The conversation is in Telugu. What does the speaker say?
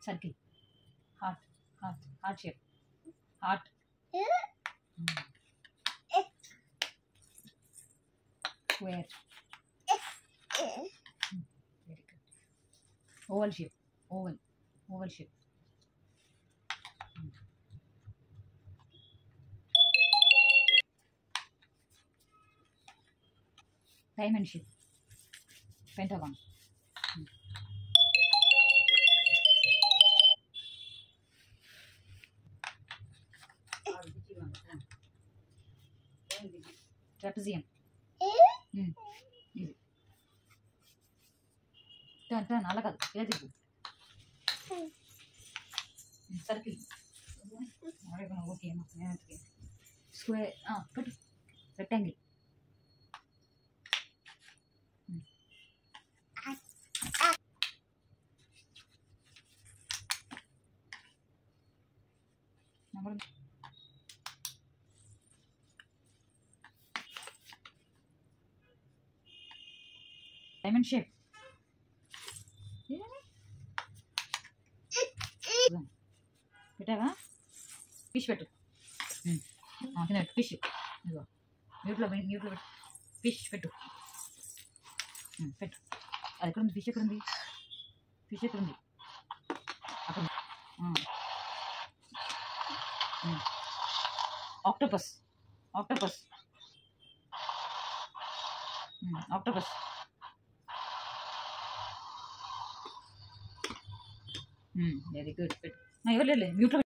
Circle, heart, heart, heart shape, heart, square, very good. Oval shape, oval, oval shape, diamond shape, pentagon, trapezium, ఇది టర్న్ టర్న్ అలా కాదు ఇలా తిప్పు, సర్కిల్, ఓకే స్క్వేర్, పెట్టు, రెక్టాంగిల్, డైమండ్ షేప్, పెట్టావా? ఫిష్ పెట్టు, తినట్టు ఫిష్, ఇదిగో మ్యూట్లో పెట్టు, ఫిష్ పెట్టు, పెట్టు. అది ఎక్కడుంది? ఫిష్ ఎక్కడుంది? ఫిష్ ఎక్కడుంది? అక్కడ. Octopus, octopus, octopus, very good. పెట్టు. ఎవరు లేదు మ్యూట్లో